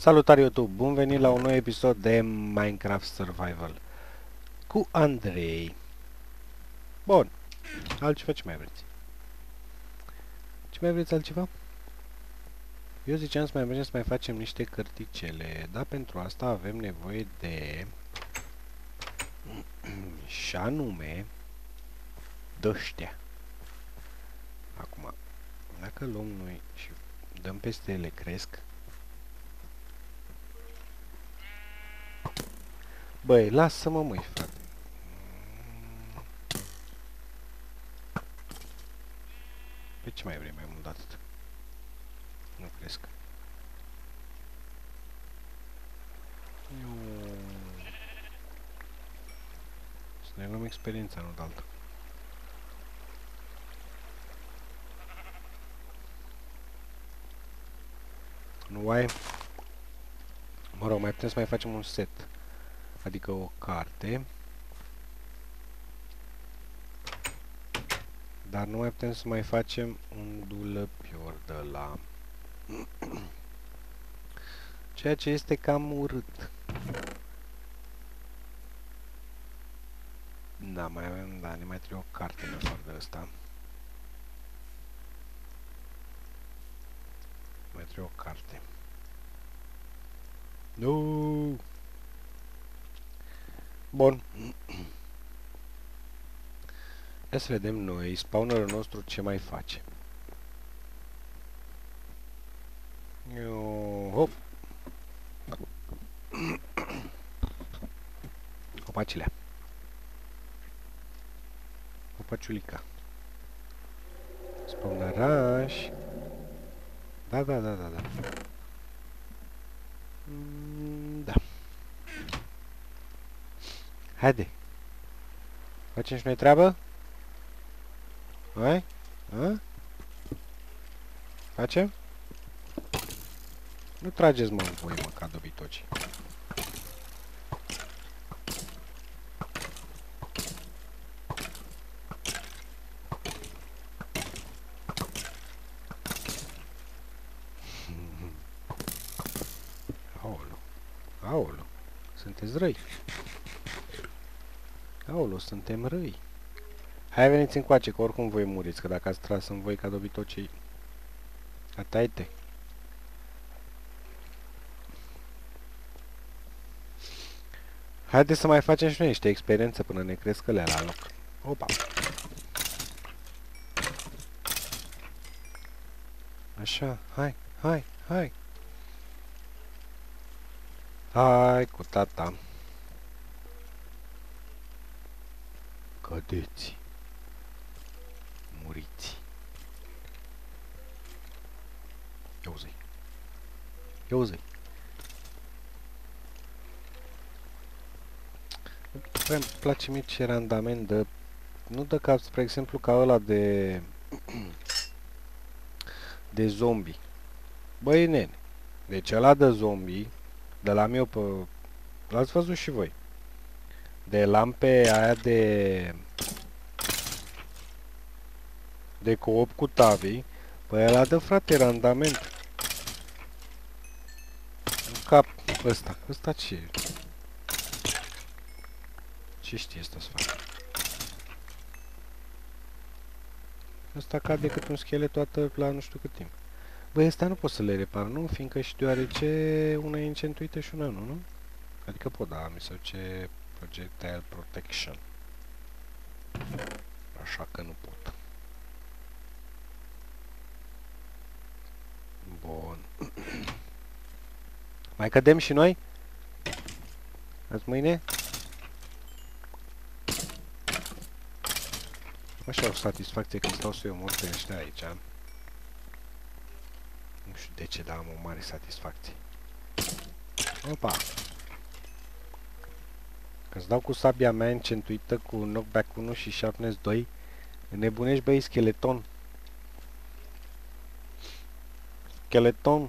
Salutare YouTube, bun venit la un nou episod de Minecraft Survival cu Andrei. Bun, altceva ce mai vreți? Ce mai vreți altceva? Eu ziceam să mai mergem să mai facem niște cărticele, dar pentru asta avem nevoie de și anume dăștea. Acum, dacă luăm noi și dăm peste ele, cresc. Băi, lasă-mă măi, frate. Pe ce mai vrei mai mult de atât? Nu cresc. Să ne luăm experiența, nu de altă. Nu ai? Mă rog, mai putem să mai facem un set. Adică o carte. Dar nu mai putem să mai facem un dulăpior de la... Ceea ce este cam urât. Da, mai avem, da, ne mai trebuie o carte în afară de asta. Mai trebuie o carte. Nu. Bun. Ia să vedem noi, spawnerul nostru, ce mai face. Hop. Opacilea. Opaciulica. Spawneraș. Da. Da. Haide. Facem și noi treabă? Hai? A? Facem? Nu trageți mă în voi, mă, ca dobitoci. Aolo. Aolo. Sunteți răi. Aolo, suntem răi. Hai, veniți încoace, că oricum voi muriți, că dacă ați tras în voi ca dobitocii... Ataite. Haideți să mai facem și noi niște experiență până ne cresc alea la loc. Opa! Așa, hai. Hai cu tata. Cădeți. Muriți. Ia uzi. Îmi place mie ce randament de... Nu de cap, spre exemplu, ca ăla de... de zombie. Băi, nene. Deci ăla de zombie, de la meu pe... L-ați văzut și voi. De lampe aia de coop cu tavii. Păi ăla dă, frate, randament. În cap ăsta. Ăsta ce? Ce știe ăsta să facă? Ăsta cade cât un schelet toată la nu știu cât timp. Băi, ăsta nu pot să le repar, nu? Fiindcă și deoarece una e incentuită și una nu? Adică pot, da, mi se duce projectile protection. Așa că nu pot. Bun. Mai cădem și noi? Azi mâine? Așa o satisfacție când stau să-i omor pe ăștia aici. Nu știu de ce, dar am o mare satisfacție. Opa! Când dau cu sabia mea încentuită cu knockback 1 și sharpness 2, înnebunești, băi, scheleton. Scheleton.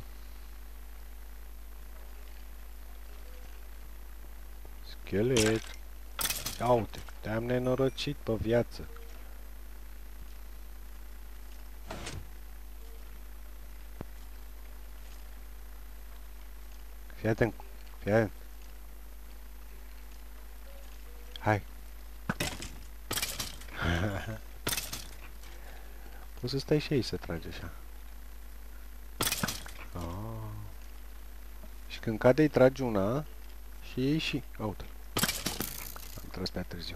Schelet. Ia uite, te-am nenorocit pe viață. Fii atent. Fii atent. Hai. Poți să stai și aici să tragi așa. Oh. Și când cade îi tragi una și ei și... Uite. Am tras prea târziu.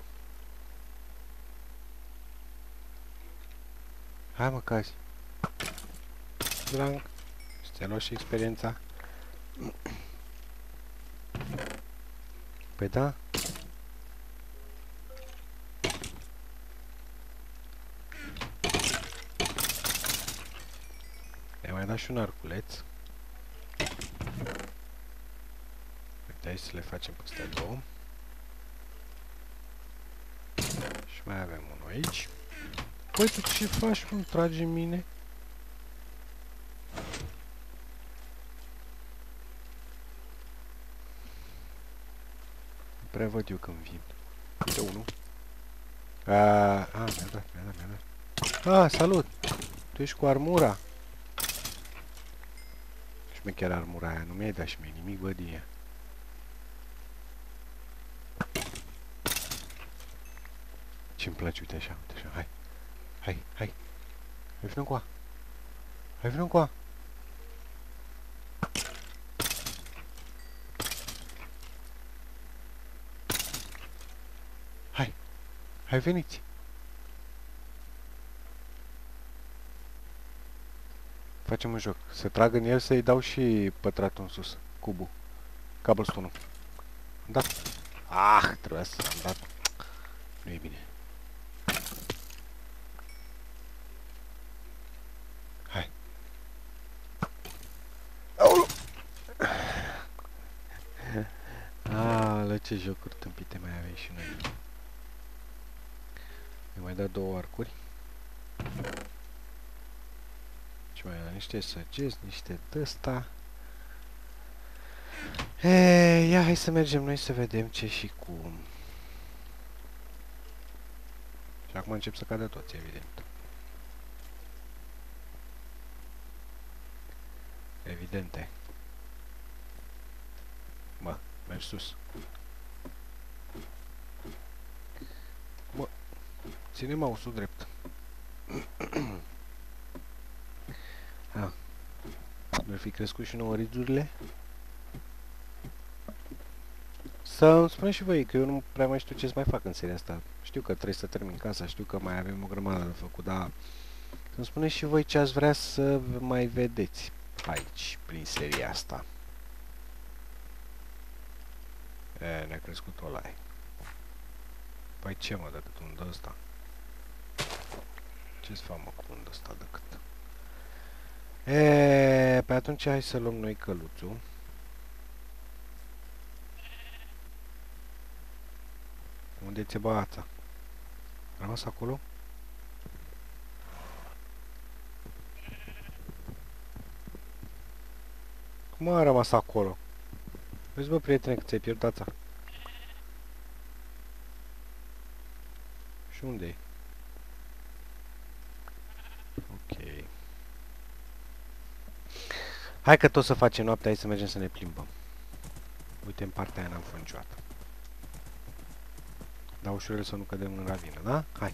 Hai mă, cazi. Drang. Ți-a luat și experiența. Păi da. I-am mai dat și un arculeț. Uite, aici să le facem pe astea două. Și mai avem unul aici. Păi tu ce faci, mă? Tragi în mine? Prea văd eu când vin. Uite unul. Mi-a dat. Salut! Tu ești cu armura? Șmecher armura aia, nu mi-ai dat și mie nimic, văd din ea. Ce-mi place, uite așa, hai. Hai. Hai vină cu a. Hai vină cu a. Hai veniți. Facem un joc. Să trag în el să-i dau și pătratul în sus. Cubul. Cobblestone-ul. Am dat. Trebuia să am dat. Nu e bine. Hai. Aoleu! La ce jocuri tâmpite mai avem și noi. Mi-am mai dat două arcuri. Și mai am niște săgeți, niște d-ăsta. Ia, hai să mergem noi să vedem ce și cum. Și acum încep să cadă toți, evident. Evidente. Mă, mergi sus. Mă, ține mouse-ul drept. Mi-ar fi crescut și nouă ridurile. Să-mi spuneți și voi, că eu nu prea mai știu ce să mai fac în seria asta. Știu că trebuie să termin casa, știu că mai avem o grămadă de făcut, dar să-mi spuneți și voi ce ați vrea să mai vedeți aici, prin seria asta. Ne-a crescut ăla. Păi ce mă, decât un d-ăsta? Ce-ți fac mă cu un d-ăsta decât? Pe atunci hai să luăm noi căluțul. Unde ți-e băața? A rămas acolo? Cum a rămas acolo? Vezi bă, prietene, că ți-ai pierdut ața. Și unde e? Ok. Hai că tot să facem noaptea, hai să mergem să ne plimbăm. Uite, în partea aia n-am fost niciodată. Dar ușurel să nu cădem în ravină, da? Hai!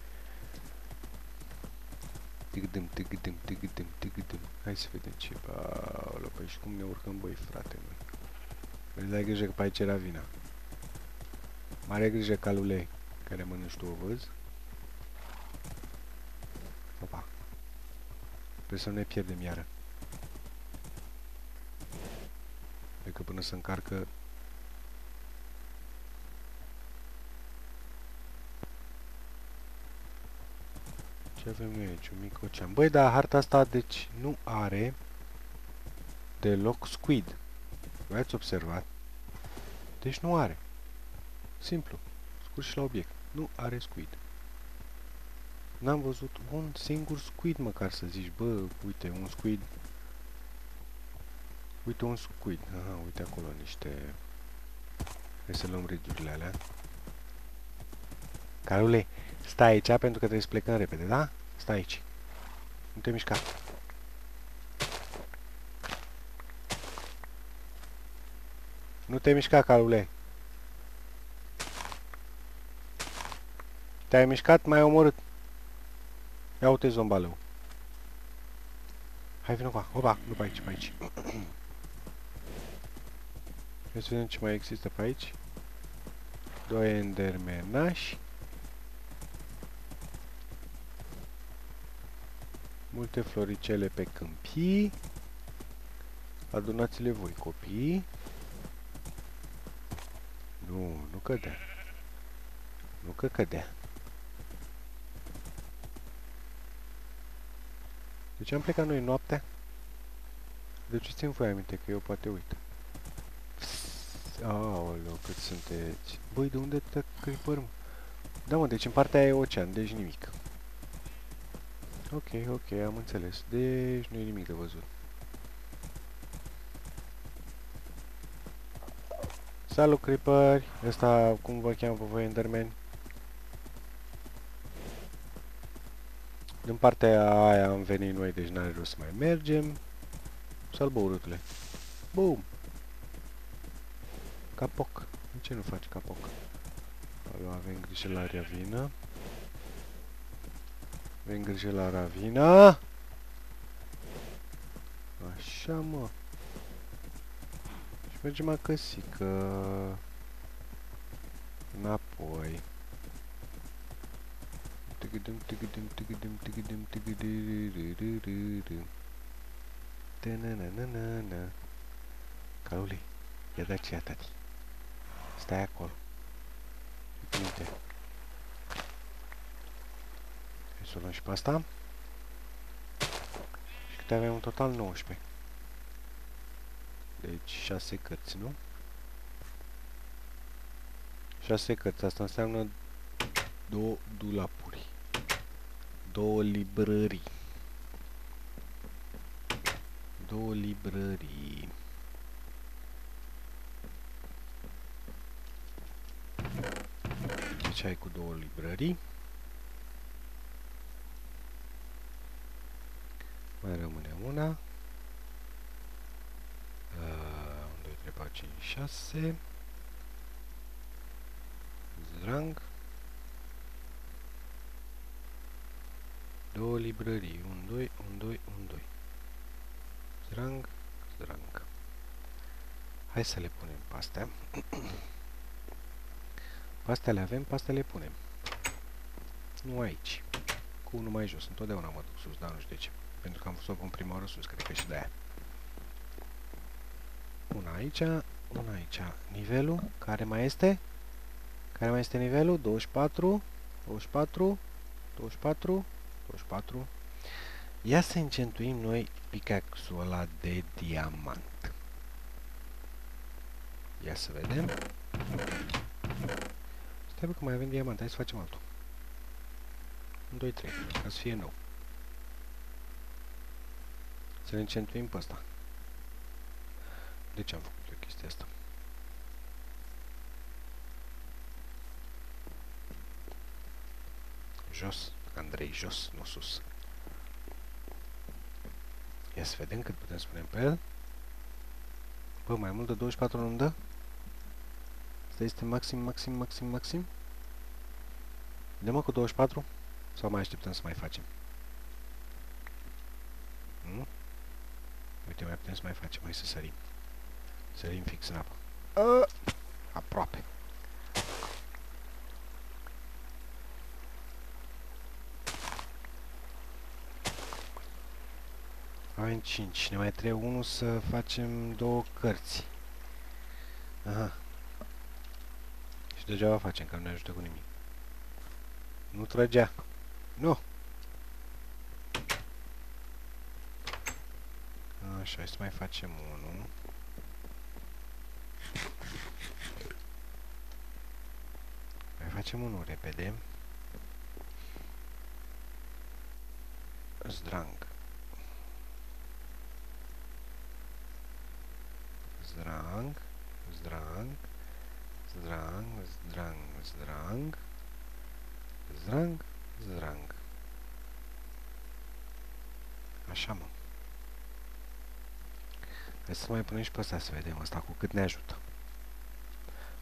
Tigădâm. Hai să vedem ce... Aoleu, păi și cum ne urcăm, băi, frate, măi. Vezi, ai grijă că pe aici e ravina. Mare grijă, calule, care mănânci tu, o văzi? Opa! Trebuie să nu ne pierdem iară. Cred că până să încarcă... Ce avem noi aici? Un mic ocean. Băi, dar harta asta, deci, nu are deloc squid. V-ați observat? Deci nu are. Simplu. Scurt și la obiect. Nu are squid. N-am văzut un singur squid, măcar să zici, bă, uite, un squid. Uite un squid. Aha, uite acolo niște... Hai să luăm ridurile alea. Carule, stai aici pentru că trebuie să plecăm repede, da? Stai aici. Nu te mișca. Nu te mișca, calule. Te-ai mișcat, m-ai omorât. Ia uite zombalul. Hai, vină cu opa, nu pe aici, pe aici. Hai să vedem ce mai există pe aici. Doi endermenași. Multe floricele pe câmpii. Adunați-le voi, copii. Nu cădea. Nu că cădea. De ce am plecat noi noaptea? De ce țin voi aminte că eu poate uit? Aoleu, cât sunteți. Băi, de unde te creeper, mă? Da, mă, deci în partea aia e ocean, deci nimic. Ok, am înțeles. Deci nu e nimic de văzut. Salut, creeperi! Ăsta, cum vă cheamă pe voi, Enderman? Din partea aia am venit noi, deci n-are rost să mai mergem. Salvă, urâtule. Boom! Capoc. De ce nu faci capoc? Avem grijă la ravină. Avem grijă la ravină. Așa, mă. Și mergem acăsică. Înapoi. Tigidum, tigidum, tigidum, tigidum, tigidum. Ta-na-na-na-na-na. Calule, ia da aceea, tati. Stai acolo. Uite. Hai să o luăm și pe asta. Și câte avem în total? 19. Deci 6 cărți, nu? 6 cărți, asta înseamnă 2 dulapuri. 2 librării. 2 librării. Deci ai cu 2 librării. Mai rămâne una. 1, 2, 3, 4, 5, 6. Zrang. 2 librării. 1, 2, 1, 2, 1, 2. Zrang, zrang. Hai să le punem pe astea. Pe astea le avem, pe astea le punem. Nu aici. Cu unul mai jos. Întotdeauna mă duc sus, dar nu știu de ce. Pentru că am fost o pun prima oară sus, cred că și de aia. Una aici, una aici. Nivelul, care mai este? Care mai este nivelul? 24, 24, 24, 24. Ia să încentuim noi pickaxe-ul ăla de diamant. Ia să vedem. Stai bă că mai avem diamant, hai să facem altul. 1, 2, 3, ca să fie nou. Să ne încentuim pe ăsta. De ce am făcut eu chestia asta? Jos, Andrei, jos, nu sus. Ia să vedem cât putem să punem pe el. Bă, mai mult de 24 nu-mi dă? Asta este maxim, maxim, maxim, maxim? Dă-mă cu 24? Sau mai așteptăm să mai facem? Nu? Uite, mai putem să mai facem, hai să sărim. Sărim fix în apă. Aproape. Avem 5. Ne mai trebuie 1 să facem 2 cărți. Aha. Și degeaba facem, că nu ne ajută cu nimic. Nu trăgea. Nu! Așa, hai să mai facem 1. Mai facem 1 repede. Zdrang. Zdrang. Zdrang. Zdrang. Zdrang. Zdrang. Zdrang. Zdrang. Așa, mă. Hai să mai punem și pe ăsta să vedem ăsta cu cât ne ajută.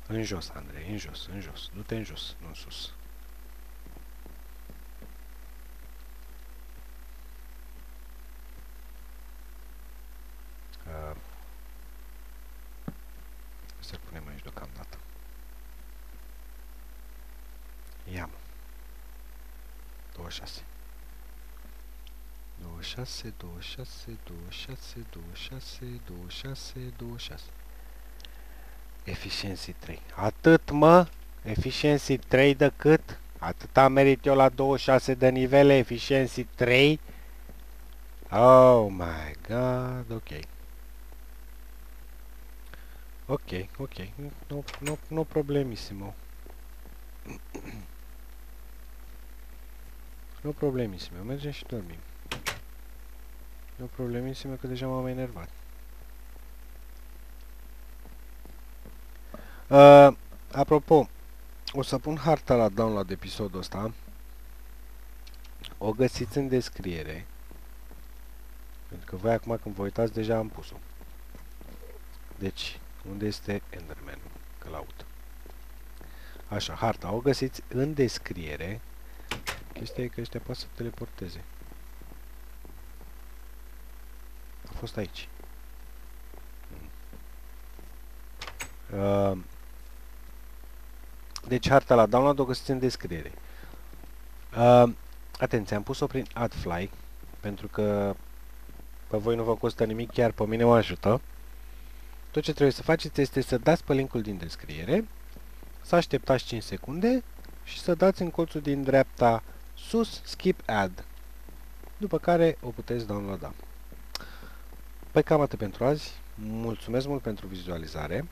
În jos, Andrei, în jos, în jos. Du-te în jos, nu în sus. Să-l punem aici deocamdată. Ia-mă. 26. 26, 26, 26, 26, 26, 26. Efficiency 3. Atât, mă! Efficiency 3 de cât? Atâta merit eu la 26 de nivele, Efficiency 3? Oh my god, ok. Ok, ok, no problemissimo. No problemissimo, mergem și dormim. No problemissimo că deja m-am enervat. Apropo, o să pun harta la download episodul ăsta. O găsiți în descriere. Pentru că voi acum când vă uitați deja am pus-o. Deci, unde este Enderman? Că l-aud. Așa, harta o găsiți în descriere. Chestia e că ăștia poate să teleporteze. A fost aici. Deci harta la download o găsiți în descriere. Atenție, am pus-o prin AdFly, pentru că pe voi nu vă costă nimic, chiar pe mine mă ajută. Tot ce trebuie să faceți este să dați pe linkul din descriere, să așteptați 5 secunde și să dați în colțul din dreapta sus Skip Ad, după care o puteți downloada. Păi cam atât pentru azi. Mulțumesc mult pentru vizualizare.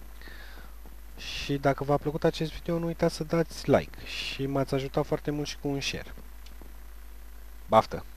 Și dacă v-a plăcut acest video, nu uitați să dați like și m-ați ajutat foarte mult și cu un share. Baftă!